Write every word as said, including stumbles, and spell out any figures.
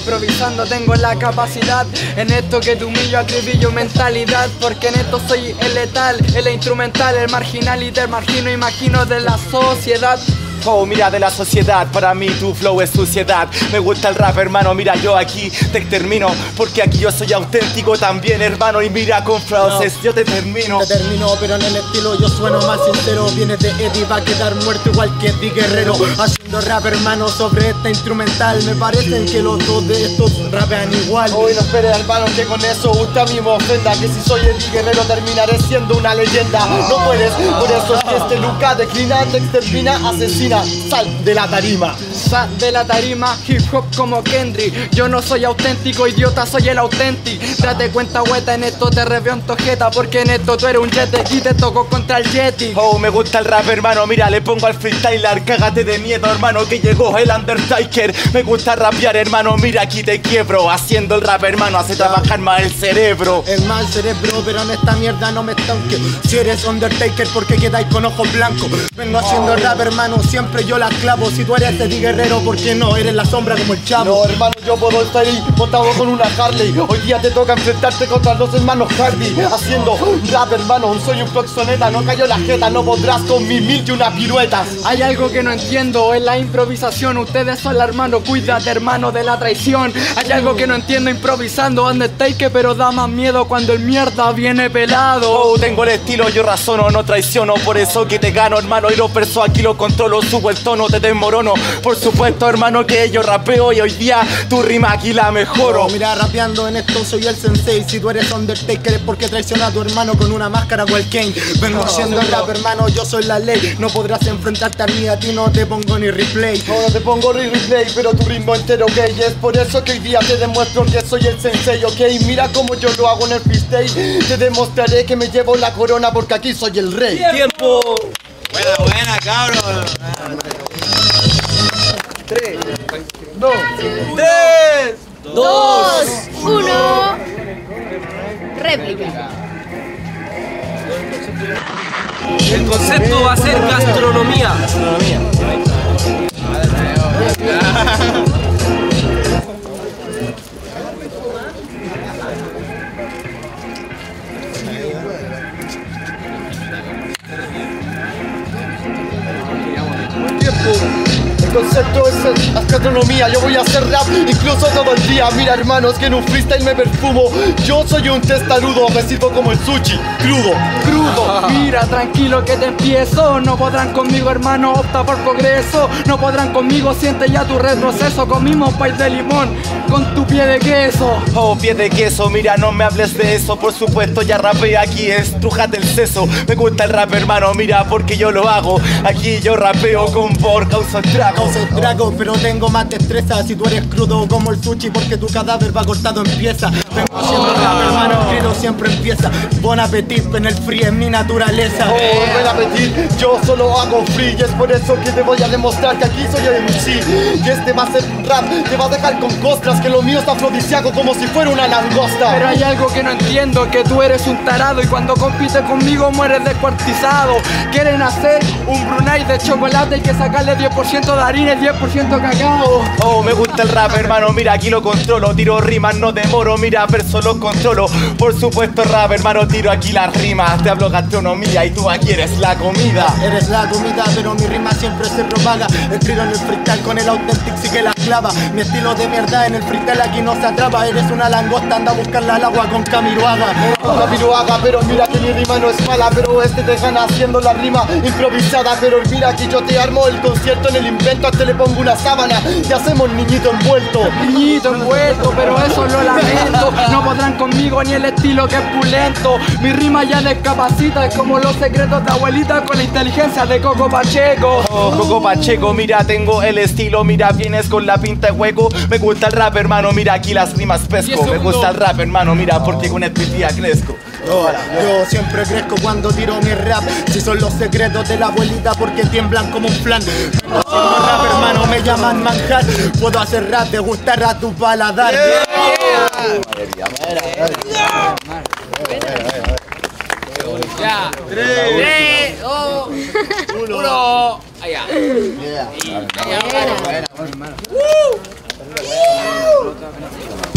improvisando tengo la capacidad. En esto que te humillo, acribillo mentalidad, porque en esto soy el letal, el instrumental, el marginal y te margino, imagino de la sociedad. Oh, mira, de la sociedad, para mí tu flow es suciedad. Me gusta el rap, hermano, mira, yo aquí te termino, porque aquí yo soy auténtico también, hermano. Y mira, con frases no, yo te termino. Te termino, pero en el estilo yo sueno más sincero. Vienes de Eddie, va a quedar muerto igual que Eddie Guerrero. Haciendo rap, hermano, sobre esta instrumental. Me parecen que los dos de estos rapean igual. Hoy no esperes, hermano, que con eso usted a mí me ofenda, que si soy Eddie Guerrero terminaré siendo una leyenda. No puedes, por eso es que este Luca declina, te extermina, asesina. Sal de la tarima. Sal de la tarima, hip hop como Kendrick. Yo no soy auténtico, idiota, soy el auténtico. Date cuenta, hueta, en esto te reviento jeta, porque en esto tú eres un yeti y te toco contra el yeti. Oh, me gusta el rap, hermano, mira, le pongo al freestyler. Cágate de miedo, hermano, que llegó el Undertaker. Me gusta rapear, hermano, mira, aquí te quiebro. Haciendo el rap, hermano, hace trabajar más el cerebro. El mal cerebro, pero en esta mierda no me estanque. Si eres Undertaker, porque quedáis con ojos blancos. Vengo haciendo el rap, hermano, siempre yo la clavo. Si tú eres Eddie Guerrero, ¿por qué no? Eres la sombra como el Chavo. No, hermano, yo puedo estar ahí montado con una Harley. Hoy día te toca enfrentarte contra los hermanos Hardy. Haciendo rap, hermano, soy un proxoneta. No cayó la jeta, no podrás con mis mil y una piruetas. Hay algo que no entiendo, es la improvisación. Ustedes son la hermano, cuídate, hermano, de la traición. Hay algo que no entiendo improvisando, Undertaker, pero da más miedo cuando el mierda viene pelado. Oh, tengo el estilo, yo razono, no traiciono. Por eso que te gano, hermano, y los versos aquí los controlo. Subo el tono, te desmorono. Por supuesto, hermano, que yo rapeo y hoy día tu rima aquí la mejoro. Oh, mira, rapeando en esto soy el sensei. Si tú eres Undertaker es porque traiciona a tu hermano con una máscara cual Kane. Vengo no, haciendo el rap, hermano, yo soy la ley. No podrás enfrentarte a mí, a ti no te pongo ni replay. No, no te pongo ni replay, pero tu ritmo entero, ok. Es por eso que hoy día te demuestro que soy el sensei, ok. Mira cómo yo lo hago en el freestyle. Te demostraré que me llevo la corona porque aquí soy el rey. ¡Tiempo! Buena, buena, cabrón. Tres, dos, tres, dos, uno. Réplica. El concepto va a ser gastronomía. Gastronomía. el concepto es la gastronomía. Yo voy a hacer rap incluso todo el día. Mira, hermanos, que en un freestyle me perfumo. Yo soy un testarudo, me sirvo como el sushi, crudo, crudo. Mira, tranquilo que te empiezo. No podrán conmigo, hermano, opta por progreso. No podrán conmigo, siente ya tu retroceso. Comimos pay de limón con tu pie de queso. Oh, pie de queso, mira, no me hables de eso. Por supuesto, ya rapé aquí, estrújate el seso. Me gusta el rap, hermano, mira, porque yo lo hago. Aquí yo rapeo con por causa trago. Causa trago, pero tengo más destreza. Si tú eres crudo como el sushi, porque tu cadáver va cortado en piezas. Vengo haciendo rap, hermano, grito siempre empieza. Bon appetit, en el free es mi naturaleza. Oh, buen appetit, yo solo hago free. Y es por eso que te voy a demostrar que aquí soy el M C. Y este va a ser rap, te va a dejar con costras. Que lo mío es afrodisíaco como si fuera una langosta. Pero hay algo que no entiendo, que tú eres un tarado y cuando compites conmigo mueres descuartizado. Quieren hacer un Brunei de chocolate y que sacarle diez por ciento de harina y diez por ciento cacao. Oh, me gusta el rap, hermano, mira, aquí lo controlo. Tiro rimas, no demoro, mira, verso lo controlo. Por supuesto rap, hermano, tiro aquí las rimas. Te hablo gastronomía y tú aquí eres la comida. Eres la comida, pero mi rima siempre se propaga. Escribo en el freestyle con el Authentic, sí que la clava. Mi estilo de mierda en el freestyle aquí no se atrapa. Eres una langosta, anda a buscarla al agua con Camiroaga. Con Camiroaga, pero mira que mi rima no es mala. Pero este te gana haciendo la rima improvisada. Pero mira que yo te armo el concierto en el invento. Te le pongo una sábana y hacemos niñito envuelto. Niñito envuelto, pero eso lo lamento. No podrán conmigo ni el estilo que es pulento. Mi rima ya descapacita, es como los secretos de abuelita con la inteligencia de Coco Pacheco. Oh, Coco Pacheco, mira, tengo el estilo, mira, vienes con la pinta de hueco. Me gusta el rap, hermano, mira, aquí las rimas pesco. Me gusta el rap, hermano, mira, porque con este día crezco. Oh, yo siempre crezco cuando tiro mi rap. Si son los secretos de la abuelita porque tiemblan como un flan. Vengo haciendo rap, hermano, me llaman manjar. Puedo hacer rap, te gustará tu paladar. Ya, tres, dos, uno, allá. Buena. Saludos, weón.